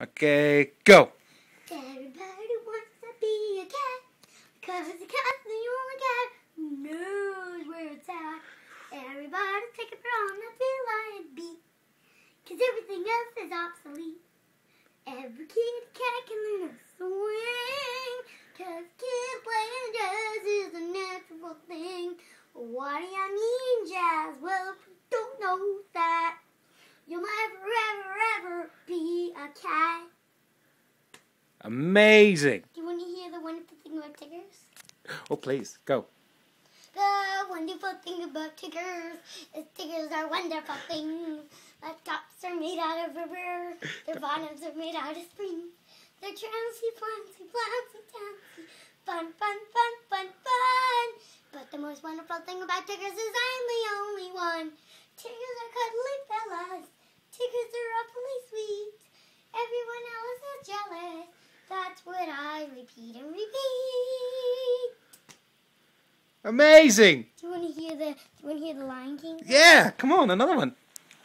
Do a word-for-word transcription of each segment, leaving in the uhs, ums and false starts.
Okay, go. Everybody wants to be a cat, cause the cat's the only cat who knows where it's at. Everybody take it on the feline beat, cause everything else is obsolete. Every kitty cat can learn to swing, cause kid playing jazz is a natural thing. What do you mean jazz? Well, if you don't know that, you'll never ever ever be a cat. Amazing. Do you want to hear the wonderful thing about tigers? Oh, please, go. The wonderful thing about tigers is tigers are wonderful things. Their tops are made out of rubber. Their bottoms are made out of spring. They're trousy, flunsy, flouncy, tansy. Fun, fun, fun, fun, fun. But the most wonderful thing about tigers is I'm the only one. Tigers are cuddly fellas. Tigers are awfully sweet. Everyone else is jealous. That's what I repeat and repeat. Amazing. Do you want to hear the? Do you want to hear the Lion King? Yeah, come on, another one.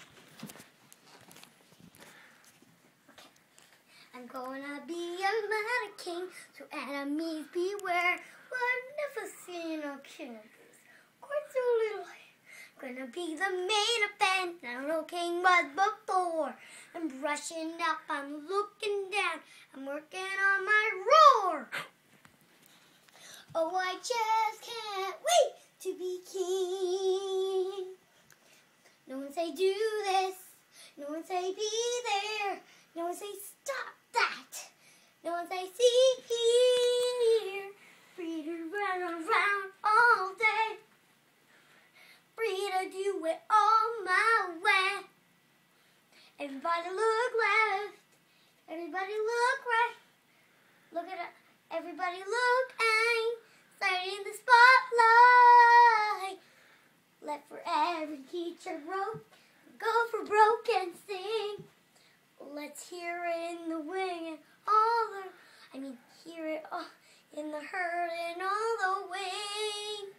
Okay. I'm gonna be a mad king, so enemies beware. Wonderful scene of kingdoms, quite so little. Gonna be the main event. I'm no king was before. I'm brushing up, I'm looking down, I'm working on my roar. Oh, I just can't wait to be king. No one say do this, no one say be there, no one say stop that, no one say see here. Free to run around all day, free to do it all my way. Everybody look left, everybody look right, look at it. Everybody look aim, sight in the spotlight. Let for every teacher broke, go for broke and sing. Let's hear it in the wing and all the, I mean hear it all in the herd and all the wing.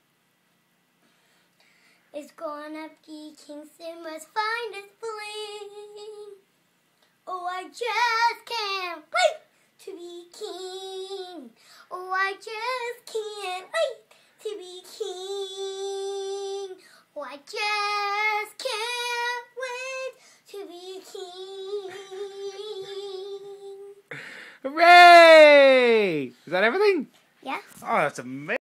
It's gonna be King Simba's finest bling. Oh, I just can't wait to be king. Oh, I just can't wait to be king. Oh, I just can't wait to be king. Hooray! Is that everything? Yeah. Oh, that's amazing.